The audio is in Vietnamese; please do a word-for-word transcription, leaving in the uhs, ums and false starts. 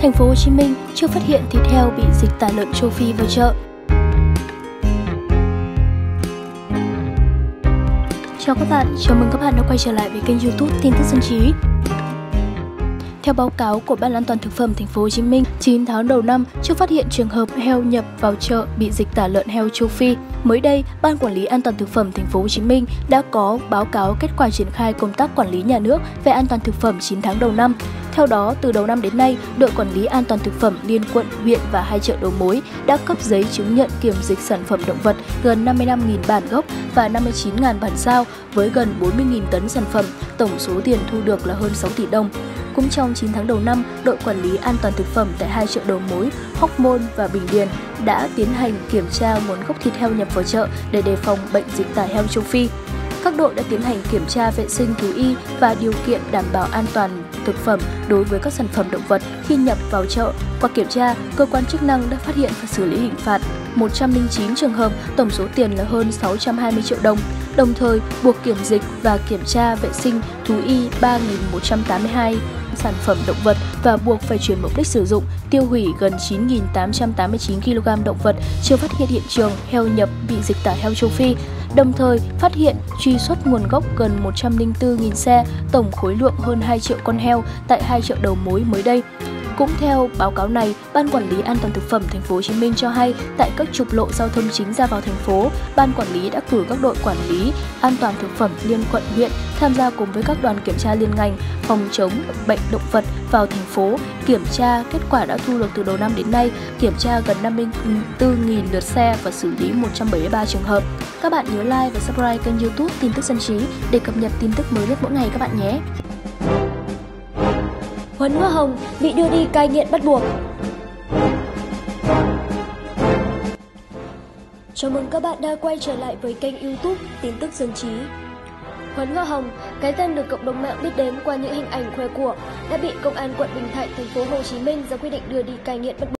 Thành phố Hồ Chí Minh chưa phát hiện thịt heo bị dịch tả lợn châu Phi vào chợ. Chào các bạn, chào mừng các bạn đã quay trở lại với kênh YouTube Tin tức Dân trí. Theo báo cáo của Ban An toàn thực phẩm Thành phố Hồ Chí Minh, chín tháng đầu năm chưa phát hiện trường hợp heo nhập vào chợ bị dịch tả lợn heo châu Phi. Mới đây, Ban Quản lý An toàn thực phẩm Thành phố Hồ Chí Minh đã có báo cáo kết quả triển khai công tác quản lý nhà nước về an toàn thực phẩm chín tháng đầu năm. Theo đó, từ đầu năm đến nay, đội quản lý an toàn thực phẩm liên quận, huyện và hai chợ đầu mối đã cấp giấy chứng nhận kiểm dịch sản phẩm động vật gần năm mươi lăm nghìn bản gốc và năm mươi chín nghìn bản sao với gần bốn mươi nghìn tấn sản phẩm, tổng số tiền thu được là hơn sáu tỷ đồng. Cũng trong chín tháng đầu năm, đội quản lý an toàn thực phẩm tại hai chợ đầu mối Hóc Môn và Bình Điền đã tiến hành kiểm tra nguồn gốc thịt heo nhập vào chợ để đề phòng bệnh dịch tả heo châu Phi. Các đội đã tiến hành kiểm tra vệ sinh thú y và điều kiện đảm bảo an toàn thực phẩm đối với các sản phẩm động vật khi nhập vào chợ. Qua kiểm tra, cơ quan chức năng đã phát hiện và xử lý hình phạt một trăm lẻ chín trường hợp, tổng số tiền là hơn sáu trăm hai mươi triệu đồng. Đồng thời, buộc kiểm dịch và kiểm tra vệ sinh thú y ba nghìn một trăm tám mươi hai sản phẩm động vật và buộc phải chuyển mục đích sử dụng, tiêu hủy gần chín nghìn tám trăm tám mươi chín ki lô gam động vật chưa phát hiện hiện trường heo nhập bị dịch tả heo châu Phi. Đồng thời, phát hiện, truy xuất nguồn gốc gần một trăm lẻ bốn nghìn xe, tổng khối lượng hơn hai triệu con heo tại hai chợ đầu mối mới đây. Cũng theo báo cáo này, Ban Quản lý An toàn thực phẩm Thành phố Hồ Chí Minh cho hay, tại các trục lộ giao thông chính ra vào thành phố, Ban Quản lý đã cử các đội quản lý an toàn thực phẩm liên quận, huyện tham gia cùng với các đoàn kiểm tra liên ngành phòng chống bệnh động vật vào thành phố. Kiểm tra kết quả đã thu được từ đầu năm đến nay, kiểm tra gần năm mươi tư nghìn lượt xe và xử lý một trăm bảy mươi ba trường hợp. Các bạn nhớ like và subscribe kênh YouTube Tin tức Dân trí để cập nhật tin tức mới nhất mỗi ngày các bạn nhé. Huấn Hoa Hồng bị đưa đi cai nghiện bắt buộc. Chào mừng các bạn đã quay trở lại với kênh YouTube Tin tức Dân trí. Huấn Hoa Hồng, cái tên được cộng đồng mạng biết đến qua những hình ảnh khoe của, đã bị Công an quận Bình Thạnh, Thành phố Hồ Chí Minh ra quyết định đưa đi cai nghiện bắt buộc.